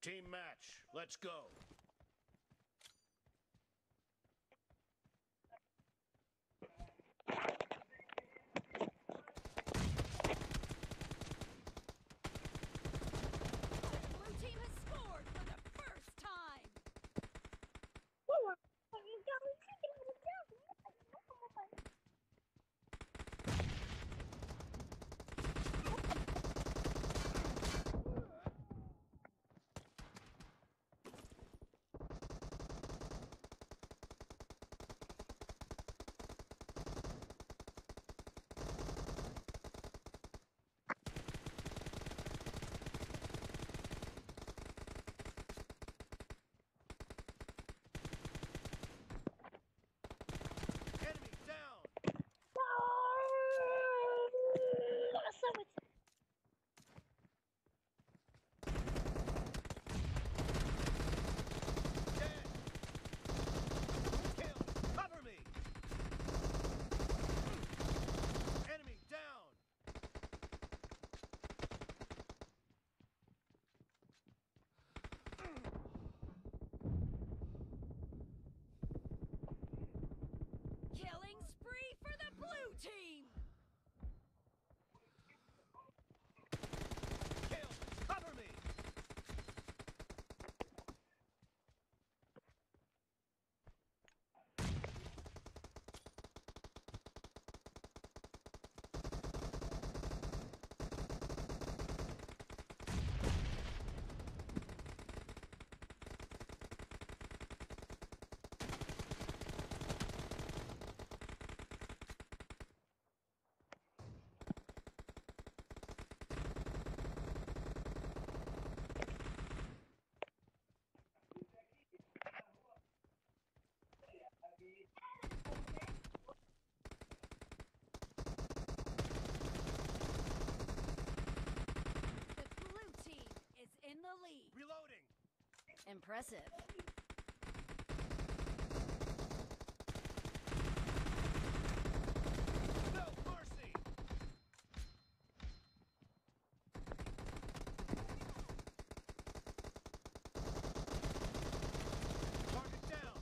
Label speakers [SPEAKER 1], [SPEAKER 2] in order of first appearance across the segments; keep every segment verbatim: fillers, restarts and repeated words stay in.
[SPEAKER 1] Team match, let's go.
[SPEAKER 2] Blue team has scored for the first time.
[SPEAKER 1] Enemy down! Dead! Kill! Cover me! Enemy down!
[SPEAKER 2] Killing spree for the blue team.
[SPEAKER 1] Kill! Cover me!
[SPEAKER 2] The blue team is in the lead.
[SPEAKER 1] Reloading!
[SPEAKER 2] Impressive.
[SPEAKER 1] No mercy! Target down!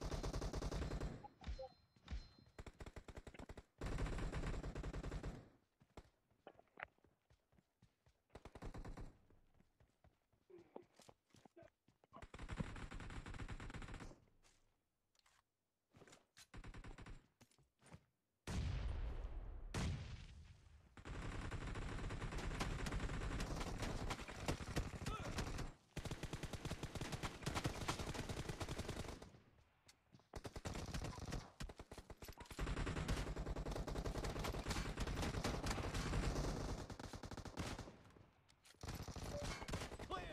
[SPEAKER 1] Clear!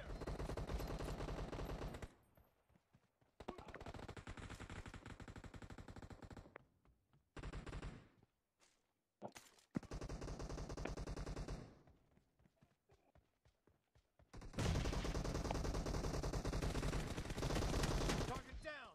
[SPEAKER 1] Target down!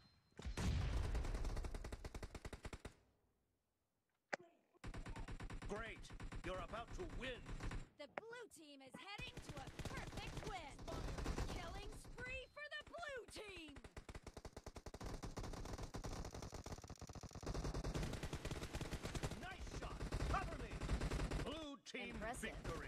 [SPEAKER 1] Great! You're about to win!
[SPEAKER 2] The blue team is heading to a perfect win. Killing spree for the blue team.
[SPEAKER 1] Nice shot! Cover me! Blue team
[SPEAKER 2] Impressive.
[SPEAKER 1] victory!